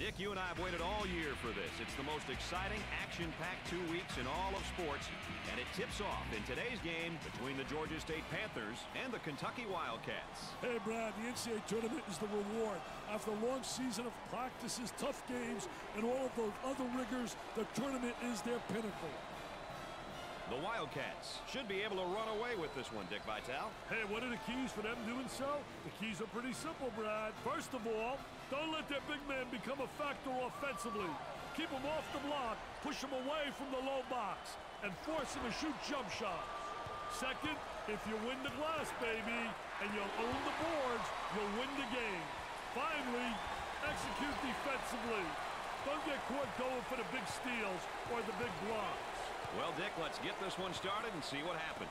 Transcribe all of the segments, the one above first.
Dick, you and I have waited all year for this. It's the most exciting, action-packed 2 weeks in all of sports, and it tips off in today's game between the Georgia State Panthers and the Kentucky Wildcats. Hey, Brad, the NCAA tournament is the reward. After a long season of practices, tough games, and all of those other rigors, the tournament is their pinnacle. The Wildcats should be able to run away with this one, Dick Vitale. Hey, what are the keys for them doing so? The keys are pretty simple, Brad. First of all, don't let their big man become a factor offensively. Keep him off the block, push him away from the low box, and force him to shoot jump shots. Second, if you win the glass, baby, and you'll own the boards, you'll win the game. Finally, execute defensively. Don't get caught going for the big steals or the big blocks. Well, Dick, let's get this one started and see what happens.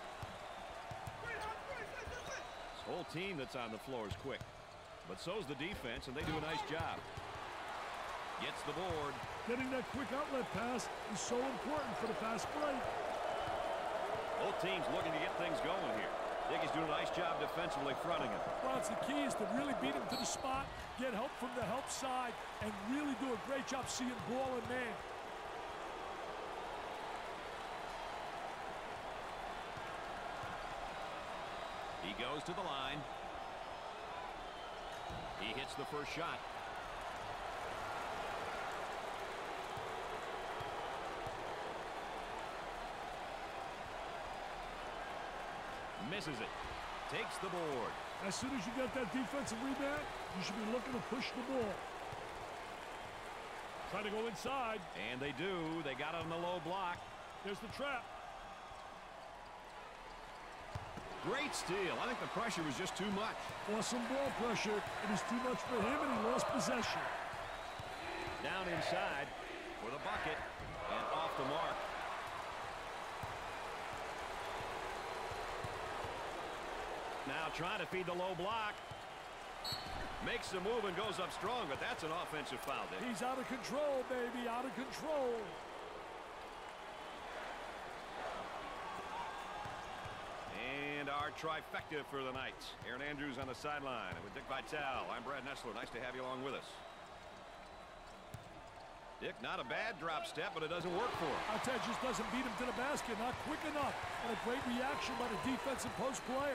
This whole team that's on the floor is quick, but so's the defense, and they do a nice job. Gets the board. Getting that quick outlet pass is so important for the fast break. Both teams looking to get things going here. Dick is doing a nice job defensively fronting him. Well, it's the key is to really beat him to the spot, get help from the help side, and really do a great job seeing ball and man. He goes to the line. He hits the first shot. Misses it. Takes the board. As soon as you get that defensive rebound, you should be looking to push the ball. Trying to go inside. And they do. They got it on the low block. There's the trap. Great steal. I think the pressure was just too much. Awesome ball pressure. It was too much for him, and he lost possession. Down inside for the bucket and off the mark. Now trying to feed the low block. Makes the move and goes up strong, but that's an offensive foul, Dick. He's out of control, baby, out of control. And our trifecta for the night. Aaron Andrews on the sideline. And with Dick Vitale, I'm Brad Nessler. Nice to have you along with us. Dick, not a bad drop step, but it doesn't work for him. Our Ted just doesn't beat him to the basket. Not quick enough. And a great reaction by the defensive post player.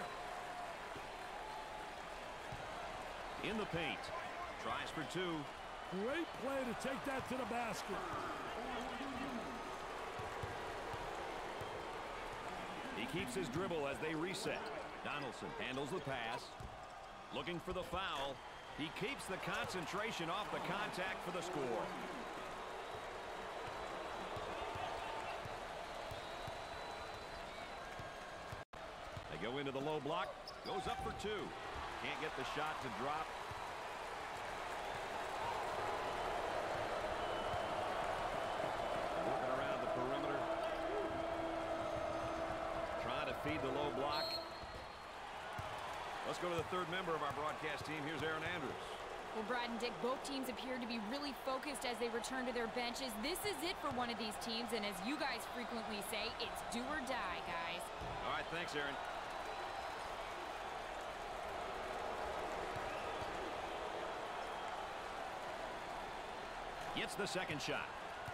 In the paint. Tries for two. Great play to take that to the basket. He keeps his dribble as they reset. Donaldson handles the pass. Looking for the foul. He keeps the concentration off the contact for the score. They go into the low block. Goes up for two. Can't get the shot to drop. Working around the perimeter. Trying to feed the low block. Let's go to the third member of our broadcast team. Here's Aaron Andrews. Well, Brad and Dick, both teams appear to be really focused as they return to their benches. This is it for one of these teams, and as you guys frequently say, it's do or die, guys. All right, thanks, Aaron. Gets the second shot.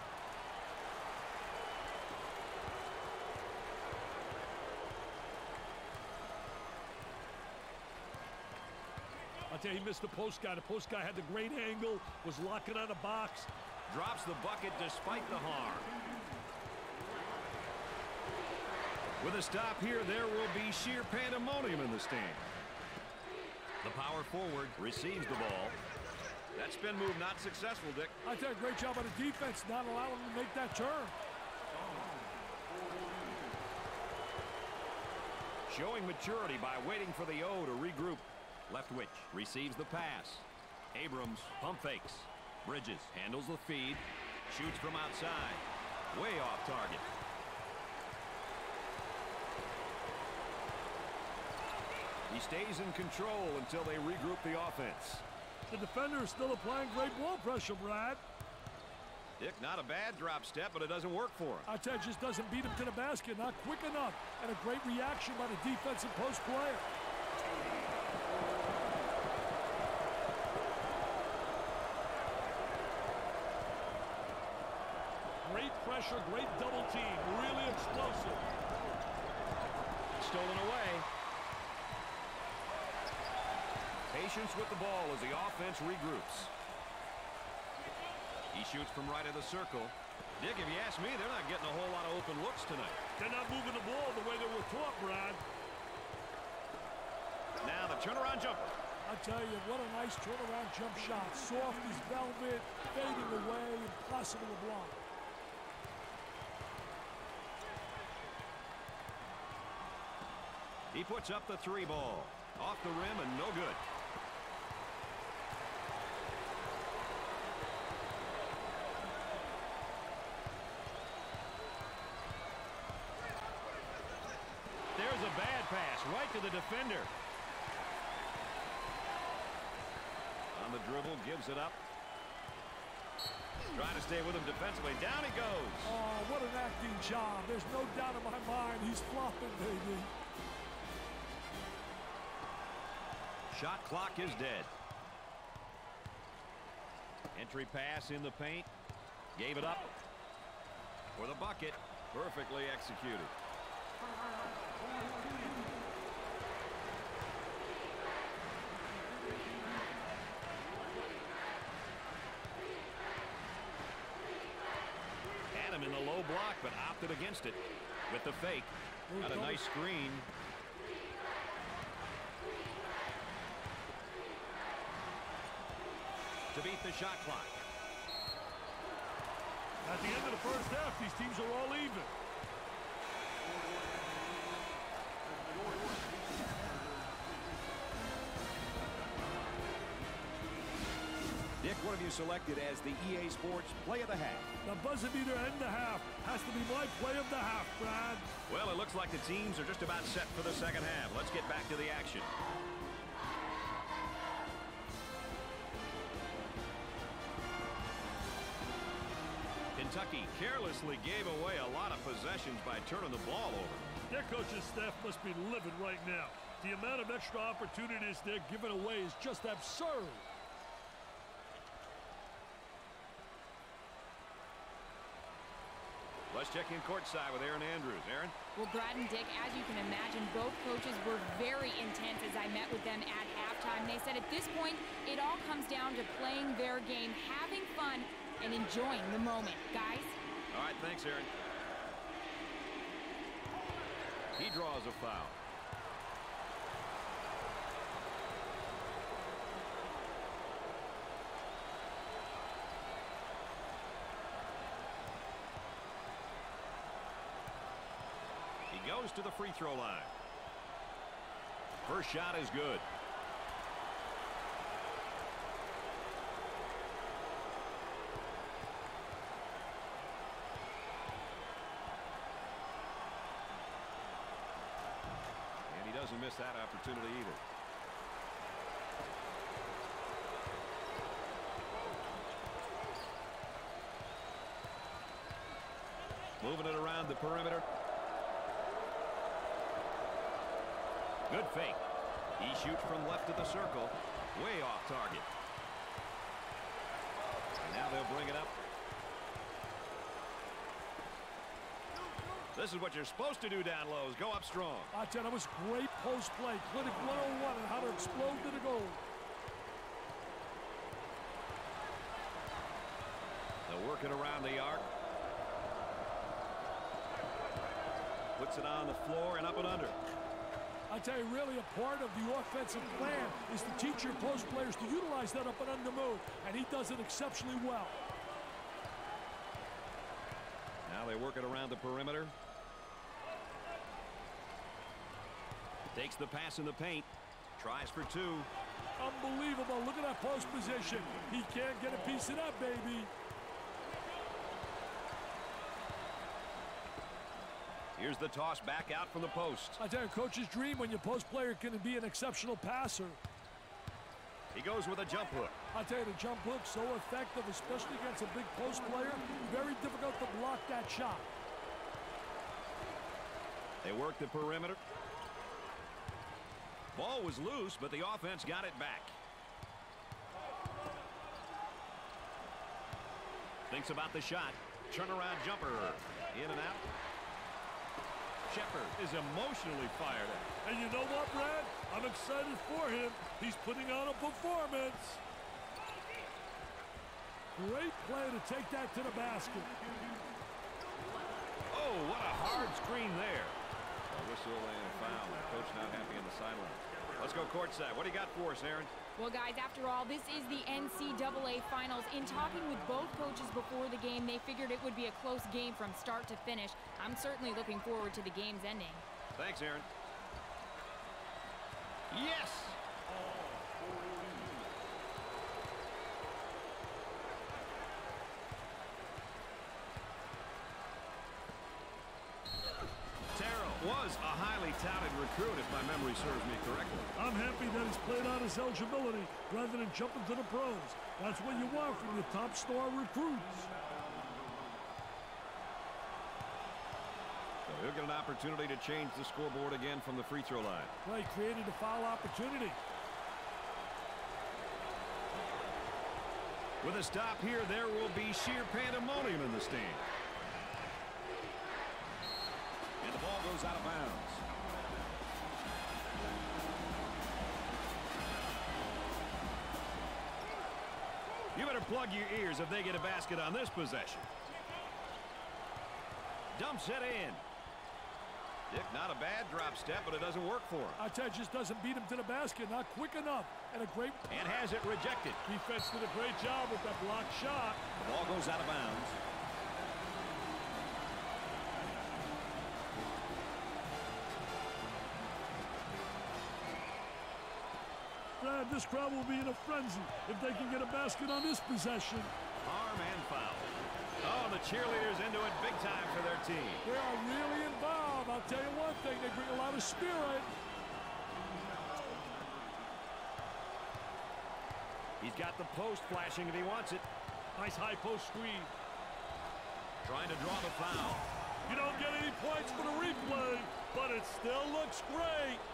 I'll tell you, he missed the post guy. The post guy had the great angle, was locking on the box. Drops the bucket despite the harm. With a stop here, there will be sheer pandemonium in the stand. The power forward receives the ball. That spin move not successful, Dick. I tell you, great job by the defense not allowing him to make that turn. Showing maturity by waiting for the O to regroup. Leftwich receives the pass. Abrams pump fakes. Bridges handles the feed. Shoots from outside. Way off target. He stays in control until they regroup the offense. The defender is still applying great ball pressure, Brad. Dick, not a bad drop step, but it doesn't work for him. Arteta just doesn't beat him to the basket, not quick enough, and a great reaction by the defensive post player. great pressure, great double team. Really explosive. Stolen away. Patience with the ball as the offense regroups. He shoots from right of the circle. Dick, if you ask me, they're not getting a whole lot of open looks tonight. They're not moving the ball the way they were taught, Brad. Now the turnaround jumper. I tell you, what a nice turnaround jump shot. Soft as velvet, fading away, impossible to block. He puts up the 3 ball. Off the rim and no good. There's a bad pass right to the defender. On the dribble, gives it up. Trying to stay with him defensively. Down he goes. Oh, what an acting job. There's no doubt in my mind he's flopping, baby. Shot clock is dead. Entry pass in the paint. Gave it up for the bucket. Perfectly executed. Had him in the low block, but opted against it with the fake. Got a nice screen. To beat the shot clock. At the end of the first half, these teams are all even. Dick, what have you selected as the EA Sports play of the half? The buzzer beater end the half has to be my play of the half, Brad. Well, it looks like the teams are just about set for the second half. Let's get back to the action. Kentucky carelessly gave away a lot of possessions by turning the ball over. Their coaching staff must be livid right now. The amount of extra opportunities they're giving away is just absurd. Let's check in courtside with Aaron Andrews. Aaron? Well, Brad and Dick, as you can imagine, both coaches were very intense as I met with them at halftime. They said at this point, it all comes down to playing their game, having fun, and enjoying the moment. Guys? All right, thanks, Aaron. He draws a foul. He goes to the free throw line. First shot is good. And he doesn't miss that opportunity either. Moving it around the perimeter. Good fake. He shoots from left of the circle. Way off target. And now they'll bring it up. This is what you're supposed to do down low, is go up strong. I tell you, that was great post play. Clinic 101 on how to explode to the goal. They'll work it around the arc. Puts it on the floor and up and under. I tell you, really a part of the offensive plan is to teach your post players to utilize that up and under move, and he does it exceptionally well. Now they work it around the perimeter. Takes the pass in the paint. Tries for two. Unbelievable. Look at that post position. He can't get a piece of that, baby. Here's the toss back out from the post. I tell you, coach's dream when your post player can be an exceptional passer. He goes with a jump hook. I tell you, the jump hook so effective, especially against a big post player. Very difficult to block that shot. They work the perimeter. Ball was loose, but the offense got it back. Thinks about the shot. turnaround jumper. In and out. Shepard is emotionally fired up. And you know what, Brad? I'm excited for him. He's putting on a performance. Great play to take that to the basket. Oh, what a hard screen there. A whistle and a foul. The coach not happy on the sideline. Let's go courtside. What do you got for us, Aaron? Well, guys, after all, this is the NCAA Finals. In talking with both coaches before the game, they figured it would be a close game from start to finish. I'm certainly looking forward to the game's ending. Thanks, Aaron. Yes! Was a highly touted recruit, if my memory serves me correctly. I'm happy that he's played out his eligibility rather than jumping to the pros. That's what you want from your top star recruits. So he'll get an opportunity to change the scoreboard again from the free throw line. Well, he created a foul opportunity. With a stop here, there will be sheer pandemonium in the stands. And the ball goes out of bounds. You better plug your ears if they get a basket on this possession. Dumps it in. Dick, not a bad drop step, but it doesn't work for him. I tell you, just doesn't beat him to the basket. Not quick enough. And a great... And has it rejected. Defense did a great job with that block shot. The ball goes out of bounds. Brad, this crowd will be in a frenzy if they can get a basket on this possession. Arm and foul. Oh, the cheerleaders into it big time for their team. They are really involved. I'll tell you one thing, they bring a lot of spirit. He's got the post flashing if he wants it. Nice high post screen. Trying to draw the foul. You don't get any points for the replay, but it still looks great.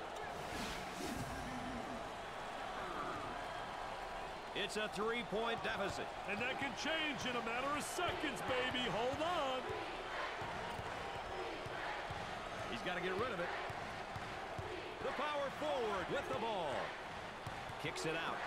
It's a three-point deficit. And that can change in a matter of seconds, baby. Hold on. He's got to get rid of it. The power forward with the ball. Kicks it out.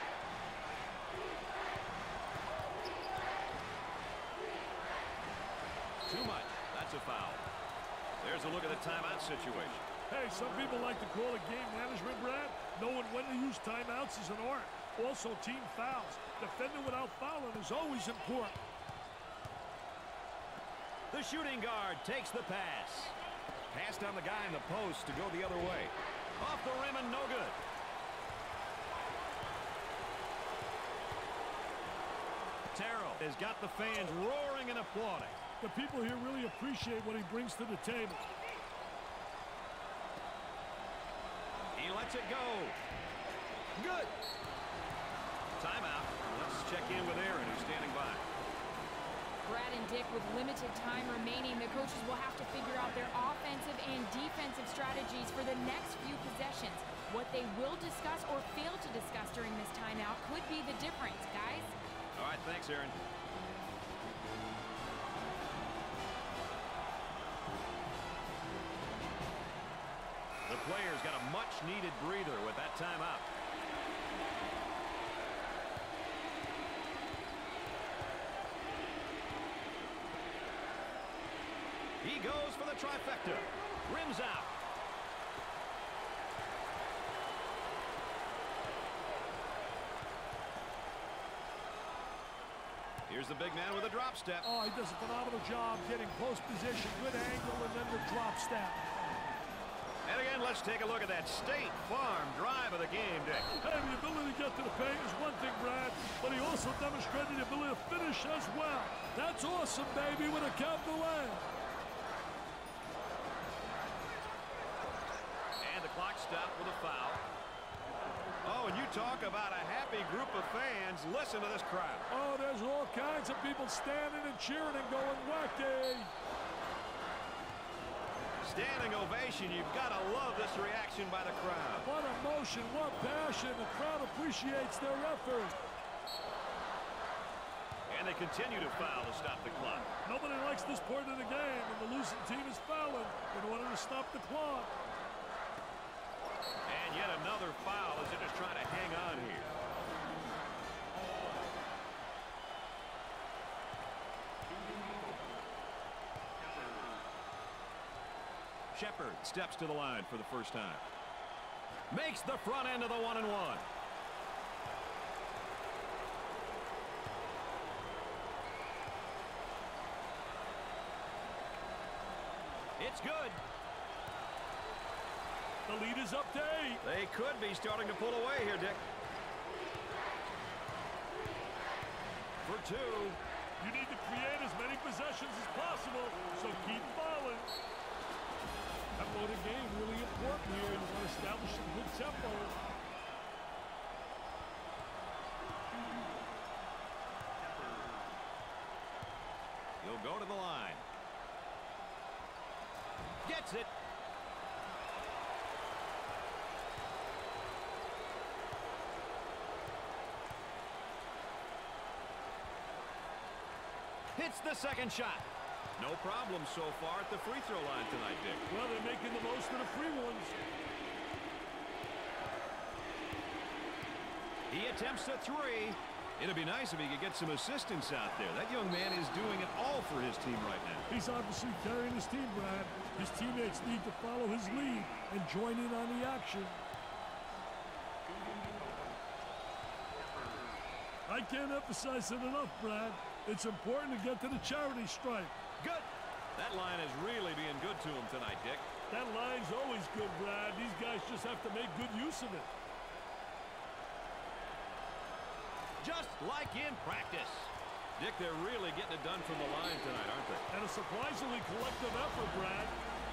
Too much. That's a foul. There's a look at the timeout situation. Hey, some people like to call it game management, Brad. Knowing when to use timeouts is an art. Also, team fouls. Defending without fouling is always important. The shooting guard takes the pass. Passed on the guy in the post to go the other way. Off the rim and no good. Terrell has got the fans roaring and applauding. The people here really appreciate what he brings to the table. He lets it go. Good. Timeout. Let's check in with Aaron, who's standing by. Brad and Dick, with limited time remaining, the coaches will have to figure out their offensive and defensive strategies for the next few possessions. What they will discuss or fail to discuss during this timeout could be the difference, guys. All right, thanks, Aaron. The players got a much-needed breather with that timeout. He goes for the trifecta. Rims out. Here's the big man with a drop step. Oh, he does a phenomenal job getting post position, good angle, and then the drop step. And again, let's take a look at that State Farm drive of the game, Dick. Hey, the ability to get to the paint is one thing, Brad, but he also demonstrated the ability to finish as well. That's awesome, baby, with a capital A. And the clock stopped with a foul. Oh, and you talk about a happy group of fans. Listen to this crowd. Oh, there's all kinds of people standing and cheering and going wacky. Standing ovation. You've got to love this reaction by the crowd. What emotion, what passion. The crowd appreciates their effort. And they continue to foul to stop the clock. Nobody likes this point of the game, and the losing team is fouling in order to stop the clock. And yet another foul as they're just trying to hang on here. Shepard steps to the line for the first time. Makes the front end of the 1-and-1. It's good. The lead is up to 8. They could be starting to pull away here, Dick. For 2. You need to create as many possessions as possible, so keep fouling. Tempo of the game really important here. You want to establish some good tempo. He'll go to the line. Gets it. Hits the second shot. No problem so far at the free throw line tonight, Dick. Well, they're making the most of the free ones. He attempts a 3. It'd be nice if he could get some assistance out there. That young man is doing it all for his team right now. He's obviously carrying his team, Brad. His teammates need to follow his lead and join in on the action. I can't emphasize it enough, Brad. It's important to get to the charity stripe. Good. That line is really being good to him tonight, Dick. That line's always good, Brad. These guys just have to make good use of it. Just like in practice. Dick, they're really getting it done from the line tonight, aren't they? And a surprisingly collective effort, Brad.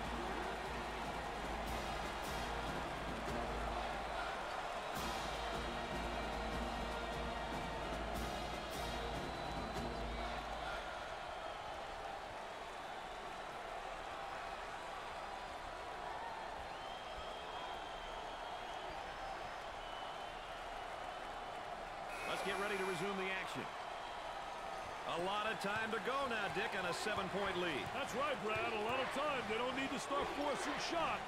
Let's get ready to resume the action. A lot of time to go now, Dick, on a 7-point lead. That's right, Brad. A lot of time. They don't need to start forcing shots.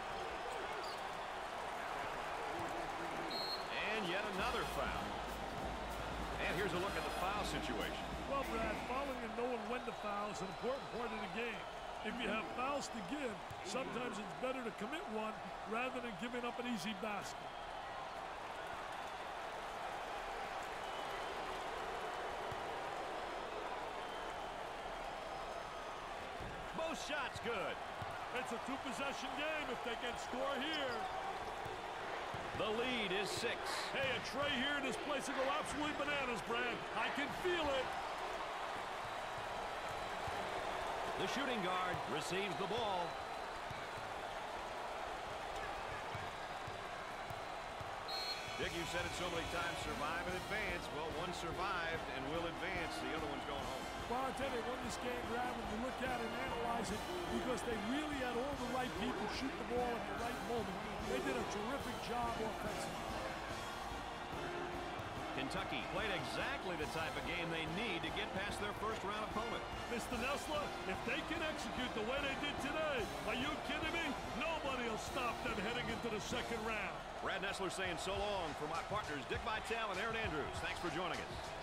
And yet another foul. And here's a look at the foul situation. Well, Brad, fouling and knowing when to foul is an important part of the game. If you have fouls to give, sometimes it's better to commit one rather than giving up an easy basket. Both shots good. It's a 2-possession game if they can score here. The lead is 6. Hey, a tray here in this place will go absolutely bananas, Brad. I can feel it. The shooting guard receives the ball. Dick, you've said it so many times, survive and advance. Well, one survived and will advance. The other one's going home. Well, I tell you, they won this game, Brad, when you look at it and analyze it, because they really had all the right people shoot the ball at the right moment. They did a terrific job offensively. Kentucky played exactly the type of game they need to get past their first-round opponent. Mr. Nessler, if they can execute the way they did today, are you kidding me? Nobody will stop them heading into the second round. Brad Nessler saying so long for my partners, Dick Vitale and Aaron Andrews. Thanks for joining us.